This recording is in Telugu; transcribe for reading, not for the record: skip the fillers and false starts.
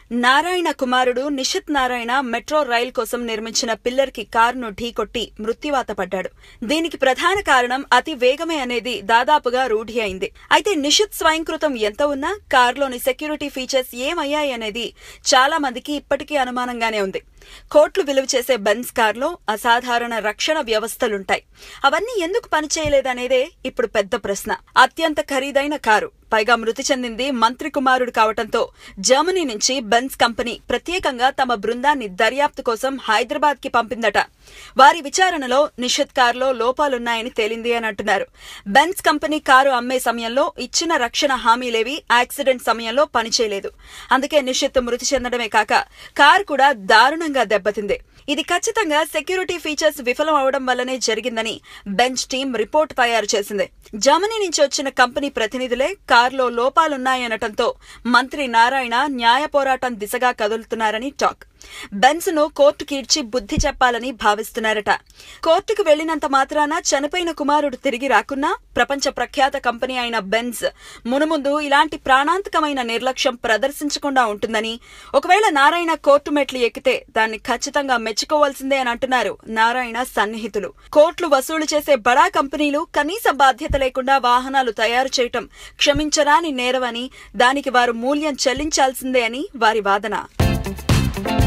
నారాయణ కుమారుడు నిషిత్ నారాయణ మెట్రో రైల్ కోసం నిర్మించిన పిల్లర్ కి కారును ఢీకొట్టి మృత్యువాత పడ్డాడు. దీనికి ప్రధాన కారణం అతి వేగమే అనేది దాదాపుగా రూఢి అయింది. అయితే నిషిత్ స్వయంకృతం ఎంత ఉన్నా కారులోని సెక్యూరిటీ ఫీచర్స్ ఏమయ్యాయి అనేది చాలా మందికి ఇప్పటికీ అనుమానంగానే ఉంది. కోట్లు విలువ చేసే బెంజ్ కారులో అసాధారణ రక్షణ వ్యవస్థలుంటాయి. అవన్నీ ఎందుకు పనిచేయలేదనేదే ఇప్పుడు పెద్ద ప్రశ్న. అత్యంత ఖరీదైన కారు, పైగా మృతి చెందింది మంత్రి కుమారుడు కావటంతో జర్మనీ నుంచి బెంజ్ కంపెనీ ప్రత్యేకంగా తమ బృందాన్ని దర్యాప్తు కోసం హైదరాబాద్ కి పంపిందట. వారి విచారణలో నిషిత్ కారులో లోపాలున్నాయని తేలింది అని అంటున్నారు. బెంజ్ కంపెనీ కారు అమ్మే సమయంలో ఇచ్చిన రక్షణ హామీలేవి యాక్సిడెంట్ సమయంలో పనిచేయలేదు. అందుకే నిషిత్ మృతి చెందడమే కాక కారు కూడా దారుణంగా దెబ్బతింది. ఇది ఖచ్చితంగా సెక్యూరిటీ ఫీచర్స్ విఫలం అవడం వల్లనే జరిగిందని బెంజ్ టీం రిపోర్ట్ తయారు చేసింది. జర్మనీ నుంచి వచ్చిన కంపెనీ ప్రతినిధులే కారులో లోపాలున్నాయనటంతో మంత్రి నారాయణ న్యాయ పోరాటం దిశగా కదులుతున్నారని టాక్. బెంజ్ ను కోర్టుకి ఇడ్చి బుద్ధి చెప్పాలని భావిస్తున్నారట. కోర్టుకు వెళ్లినంత మాత్రాన చనిపోయిన కుమారుడు తిరిగి రాకున్నా ప్రపంచ ప్రఖ్యాత కంపెనీ అయిన బెంజ్ మునుముందు ఇలాంటి ప్రాణాంతకమైన నిర్లక్ష్యం ప్రదర్శించకుండా ఉంటుందని, ఒకవేళ నారాయణ కోర్టు మెట్లు ఎక్కితే దాన్ని ఖచ్చితంగా మెచ్చుకోవాల్సిందే అని అంటున్నారు నారాయణ సన్నిహితులు. కోట్లు వసూలు చేసే బడా కంపెనీలు కనీస బాధ్యత లేకుండా వాహనాలు తయారు చేయటం క్షమించరాని నేరమని, దానికి వారు మూల్యం చెల్లించాల్సిందే అని వారి వాదన.